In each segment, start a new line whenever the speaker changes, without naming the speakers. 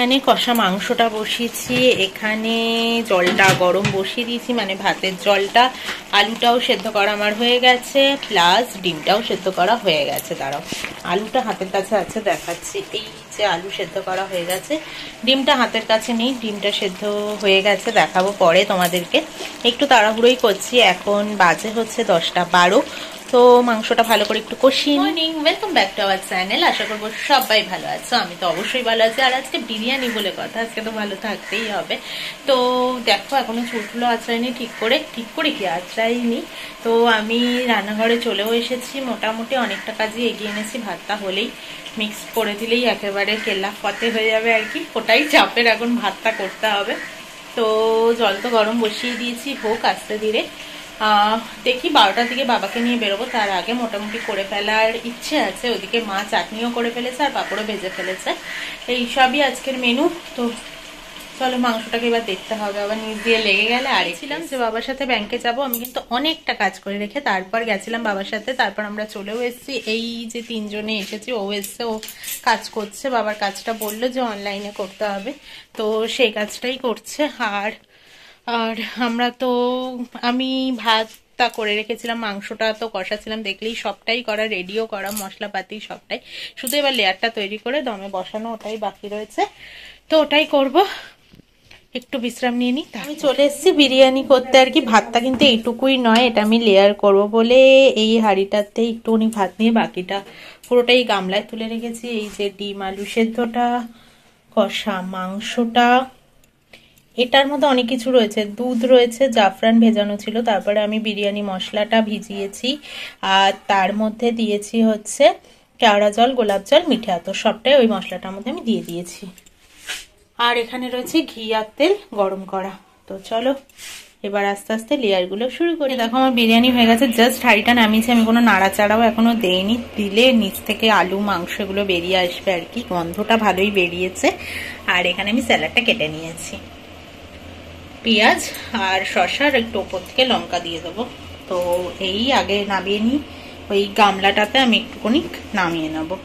এখানে কষা মাংসটা বসিয়েছি, এখানে জলটা গরম বসিয়ে দিয়েছি, মানে ভাতের জলটা। আলুটাও সেদ্ধ করা আমার হয়ে গেছে, প্লাস ডিমটাও সেদ্ধ করা হয়ে গেছে। দাঁড়াও, আলুটা হাতের কাছে আছে, দেখাচ্ছি। এই যে আলু সেদ্ধ করা হয়ে গেছে, ডিমটা হাতের কাছে নেই, ডিমটা সেদ্ধ হয়ে গেছে, দেখাবো পরে তোমাদেরকে। একটু তাড়াহুড়োই করছি, এখন বাজে হচ্ছে 10:12। তো মাংসটা ভালো করে একটু কষিয়ে। Morning, welcome back to our channel. আশা করবো সবাই ভালো আছো, আমি তো অবশ্যই ভালো আছি। আর আজকে বিরিয়ানি বলে কথা, আজকে তো ভালো থাকতেই হবে। তো দেখো, এখনো চুলগুলো আঁচড়াইনি, ঠিক করে কি আঁচড়াইনি। তো আমি রান্নাঘরে চলেও এসেছি, মোটামুটি অনেকটা কাজই এগিয়ে এনেছি। ভাতটা হলেই মিক্স করে দিলেই একেবারে কেল্লা ফতে হয়ে যাবে আর কি। ওটাই চাপের, এখন ভাতটা করতে হবে। তো জল তো গরম বসিয়ে দিয়েছি, হোক আস্তে ধীরে। দেখি 12টার দিকে বাবাকে নিয়ে বেরোবো, তার আগে মোটামুটি করে ফেলার ইচ্ছে আছে। ওদিকে মা চাটনিও করে ফেলেছে আর পাঁপড়ও ভেজে ফেলেছে। এই সবই আজকের মেনু। তো চলো, মাংসটাকে এবার দেখতে হবে, আবার নিচ দিয়ে লেগে গেলে। আর ছিলাম যে বাবার সাথে ব্যাংকে যাব, আমি কিন্তু অনেকটা কাজ করে রেখে তারপর গেছিলাম বাবার সাথে। তারপর আমরা চলেও এসেছি, এই যে 3 জনে এসেছি। ও এসছে, ও কাজ করছে, বাবার কাজটা বললো যে অনলাইনে করতে হবে, তো সেই কাজটাই করছে। আর আর আমরা তো, আমি ভাতটা করে রেখেছিলাম, মাংসটা তো কষাছিলাম দেখলেই, সবটাই করা, রেডিও করা, মশলাপাতি সবটাই। শুধু এবার লেয়ারটা তৈরি করে দমে বসানো, ওটাই বাকি রয়েছে। তো ওটাই করব, একটু বিশ্রাম নিয়ে নিই। আমি চলে এসেছি বিরিয়ানি করতে আর কি। ভাতটা কিন্তু এইটুকুই নয়, এটা আমি লেয়ার করব বলে এই হাঁড়িটাতে একটুখানি ভাত নিয়ে বাকিটা পুরোটাই গামলায় তুলে রেখেছি। এই যে ডিম আলু সেদ্ধটা, কষা মাংসটা, এটার মধ্যে অনেক কিছু রয়েছে। দুধ রয়েছে, জাফরান ভেজানো ছিল, তারপরে আমি বিরিয়ানি মশলাটা ভিজিয়েছি, আর তার মধ্যে দিয়েছি হচ্ছে কেওড়া জল, গোলাপ জল, মিঠে আতর, সবটাই ওই মশলাটার মধ্যে আমি দিয়ে দিয়েছি। আর এখানে রয়েছে ঘি আর তেল গরম করা। তো চলো এবার আস্তে আস্তে লেয়ারগুলো শুরু করি। দেখো আমার বিরিয়ানি হয়ে গেছে, জাস্ট হাঁড়িটা নামিয়েছি, আমি কোনো নাড়াচাড়াও এখনো দেইনি। দিলে নিচ থেকে আলু মাংস এগুলো বেরিয়ে আসবে আর কি। গন্ধটা ভালোই বেরিয়েছে। আর এখানে আমি স্যালাডটা কেটে নিয়েছি, পেঁয়াজ আর শসার একটু ওপর থেকে লঙ্কা দিয়ে দেবো। তো এই আগে নামিয়ে নিই, ওই গামলাটাতে আমি একটুখানি নামিয়ে নেবো।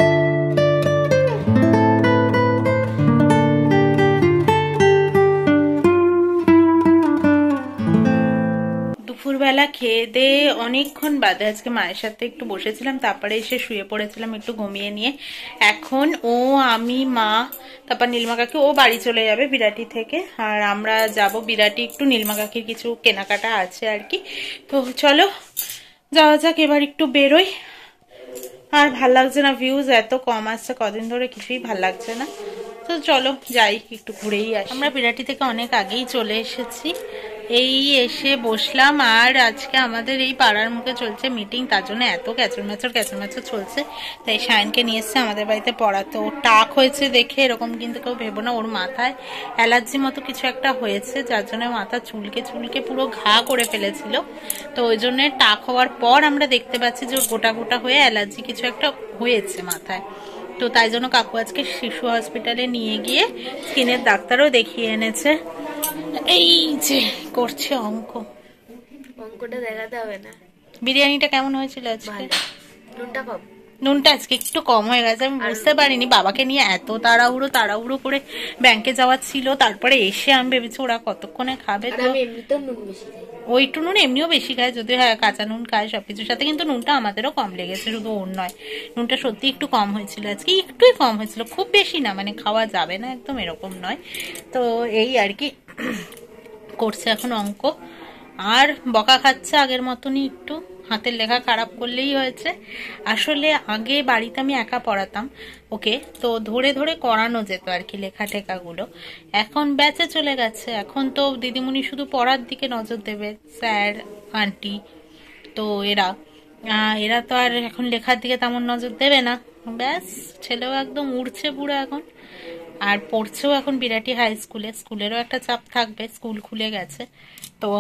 দুপুরবেলা খেয়ে দিয়ে অনেকক্ষণ বাদে আজকে মায়ের সাথে একটু বসেছিলাম, তারপরে এসে শুয়ে পড়েছিলাম একটু ঘুমিয়ে নিয়ে। এখন ও, আমি, মা, তারপর নীলমা কাকি, ও বাড়ি চলে যাবে বিরাটি থেকে, আর আমরা যাব বিরাটি। একটু নীলমা কাকির কিছু কেনাকাটা আছে আর কি। তো চলো যাওয়া যাক, এবার একটু বেরোই। আর ভাল লাগছে না, ভিউজ এত কম আসছে কদিন ধরে, কিছুই ভাল লাগছে না। তো চলো যাই, একটু ঘুরেই আসি। আমরা বিরাটি থেকে অনেক আগেই চলে এসেছি, এই এসে বসলাম। আর আজকে আমাদের এই পাড়ার মুখে চলছে মিটিং, তার জন্য এত ক্যাচর ম্যাচর চলছে। তাই শায়নকে নিয়ে এসছে আমাদের বাড়িতে পড়াতে। ওর টাক হয়েছে দেখে এরকম কিন্তু কেউ ভেবো না, ওর মাথায় অ্যালার্জি মতো কিছু একটা হয়েছে, যার জন্য মাথা চুলকে পুরো ঘা করে ফেলেছিল। তো ওই জন্য টাক হওয়ার পর আমরা দেখতে পাচ্ছি যে গোটা গোটা হয়ে অ্যালার্জি কিছু একটা হয়েছে মাথায়। তো তাই জন্য কাকু আজকে শিশু হসপিটালে নিয়ে গিয়ে স্কিনের ডাক্তারও দেখিয়ে এনেছে। এই যে করছে অঙ্কটা দেখাতে হবে না। বিরিয়ানিটা কেমন হয়েছিল আজকে? নুনটা আজকে একটু কম হয়ে গেছে, আমি বুঝতে পারিনি। বাবাকে নিয়ে এত তাড়াহুড়ো করে ব্যাংকে যাওয়ার ছিল, তারপরে এসে আমি ভেবেছি ওরা কতক্ষণে খাবে। তো ওই একটু নুন এমনিও বেশি খায়, যদি হ্যাঁ কাঁচা নুন খায় সবকিছুর সাথে, কিন্তু নুনটা আমাদেরও কম লেগেছে, শুধু ওর নয়। নুনটা সত্যি একটু কম হয়েছিল আজকে, একটুই কম হয়েছিল, খুব বেশি না, মানে খাওয়া যাবে না একদম এরকম নয়। তো এই আর কি করছে এখন অঙ্ক, আর বকা খাচ্ছে আগের মতনই। একটু হাতের লেখা খারাপ করলেই হয়েছে। আসলে আগে বাড়িতে আমি একা পড়াতাম ওকে, তো ধরে ধরে করানো যেত আর কি লেখা টেকাগুলো। এখন ব্যাচে চলে গেছে, এখন তো দিদিমণি শুধু পড়ার দিকে নজর দেবে, স্যার আন্টি। তো এরা তো আর এখন লেখার দিকে তেমন নজর দেবে না। ব্যাস, ছেলেও একদম উড়ছে পুরো এখন, আর পড়ছেও এখন বিরাটি হাই স্কুলে। স্কুলেরও একটা চাপ থাকবে, স্কুল খুলে গেছে। তো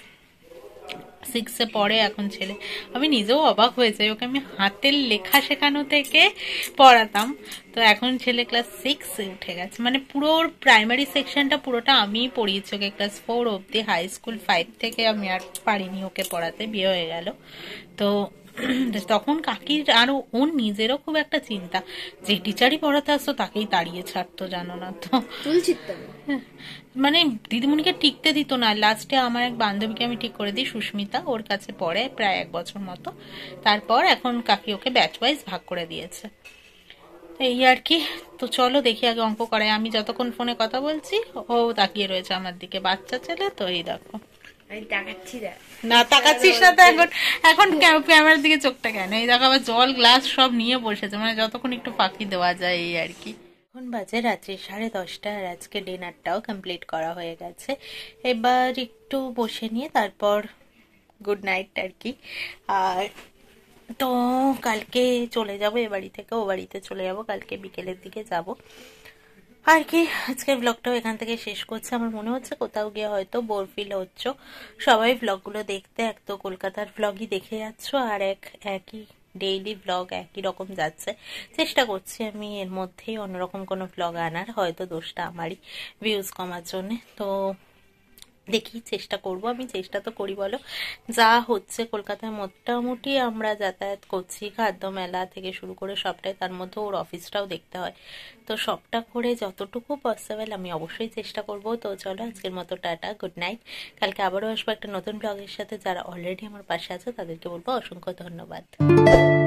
6-এ পড়ে এখন ছেলে। আমি নিজেও অবাক হয়ে যাই, ওকে আমি হাতের লেখা শেখানো থেকে পড়াতাম, তো এখন ছেলে ক্লাস 6-এ উঠে গেছে। মানে পুরো প্রাইমারি সেকশনটা পুরোটা আমিই পড়িয়েছি ওকে, ক্লাস 4 অব্দি। হাই স্কুল 5 থেকে আমি আর পারিনি ওকে পড়াতে, বিয়ে হয়ে গেল। তো তখন কাকির আরো ওর নিজেরও খুব একটা চিন্তা, যে টিচারই পড়াতে আসতো তাকেই তাড়িয়ে ছাড়তো, জানো না তো। মানে দিদিমণিকে টিকতে দিত না। লাস্টে আমার এক বান্ধবীকে আমি ঠিক করে দিই, সুস্মিতা, ওর কাছে পড়ে প্রায় 1 বছর মতো। তারপর এখন কাকি ওকে ব্যাচ ওয়াইজ ভাগ করে দিয়েছে, এই আর কি। তো চলো দেখি আগে অঙ্ক করাই। আমি যতক্ষণ ফোনে কথা বলছি ও তাকিয়ে রয়েছে আমার দিকে, বাচ্চা ছেলে তো। এই দেখো, না তাকাচ্ছিস না তো এখন? এখন ক্যামেরার দিকে চোখটা কেন? এই দেখো আবার জল গ্লাস সব নিয়ে বসেছে, মানে যতক্ষণ একটু ফাঁকি দেওয়া যায়, এই আর কি। এখন বাজে রাত্রি 10:30, আর আজকে ডিনারটাও কমপ্লিট করা হয়ে গেছে। এবার একটু বসে নিয়ে তারপর গুড নাইট আর কি। আর তো কালকে চলে যাব এ বাড়ি থেকে ও বাড়িতে চলে যাব, কালকে বিকেলের দিকে যাব আর কি। আজকের ব্লগটাও এখান থেকে শেষ করছে। আমার মনে হচ্ছে কোথাও গিয়ে হয়তো বোর ফিল হচ্ছে। সবাই ব্লগগুলো দেখতে এক তো কলকাতার ব্লগই দেখে যাচ্ছ, আর একই ডেইলি ব্লগ একই রকম যাচ্ছে। চেষ্টা করছি আমি এর মধ্যেই অন্যরকম কোনো ব্লগ আনার, হয়তো দোষটা আমারই ভিউজ কমার জন্যে। তো দেখি, চেষ্টা করব। আমি চেষ্টা তো করি বলো, যা হচ্ছে কলকাতায় মোটামুটি আমরা যাতায়াত করছি, খাদ্য মেলা থেকে শুরু করে সবটাই, তার মধ্যে ওর অফিসটাও দেখতে হয়। তো সবটা করে যতটুকু পসিবল আমি অবশ্যই চেষ্টা করব। তো চলো আজকের মতো টাটা, গুড নাইট। কালকে আবারও আসবো একটা নতুন ব্লগের সাথে। যারা অলরেডি আমার পাশে আছে তাদেরকে বলবো অসংখ্য ধন্যবাদ।